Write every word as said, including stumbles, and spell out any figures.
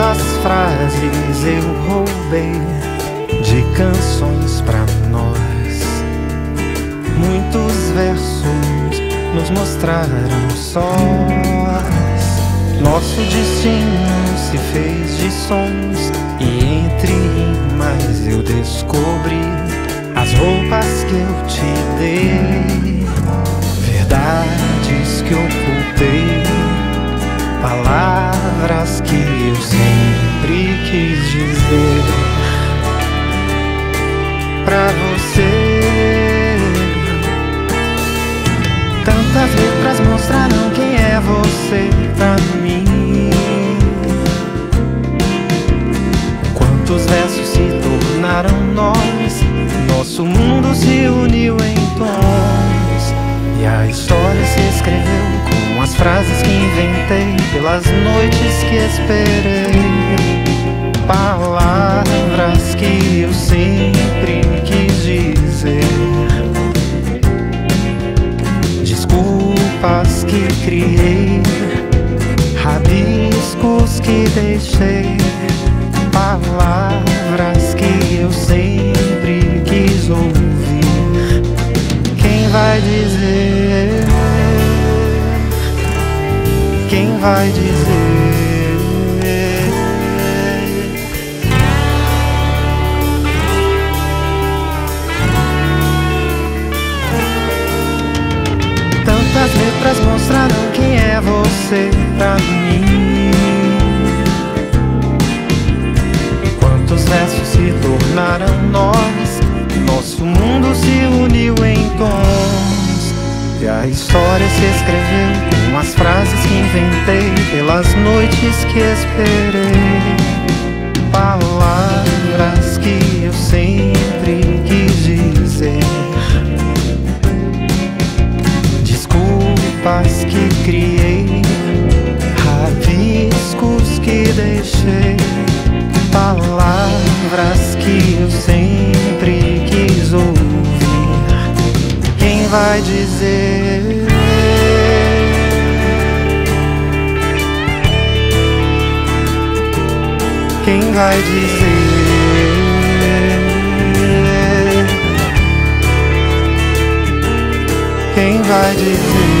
Quantas frases eu roubei de canções pra nós. Muitos versos nos mostraram sós. Nosso destino se fez de sons, e entre rimas eu descobri as roupas que eu te dei, verdades que ocultei, palavras que eu sempre quis dizer pra você. Tantas letras mostraram quem é você pra mim. Quantos versos se tornaram nós, nosso mundo se uniu em tons, e a história se escreveu com as frases que inventei, pelas noites que esperei, palavras que eu sempre quis dizer, desculpas que criei, rabiscos que deixei, palavras que eu sempre quis ouvir. Quem vai dizer? Quem vai dizer? Tantas letras mostraram quem é você pra mim. Quantos versos se tornaram nós, nosso mundo se uniu em tons, e a história se escreveu com as frases que inventei, pelas noites que esperei, palavras que eu sempre quis dizer, desculpas que criei, rabiscos que deixei, palavras que eu sempre quis ouvir. Quem vai dizer? Quem vai dizer? Quem vai dizer?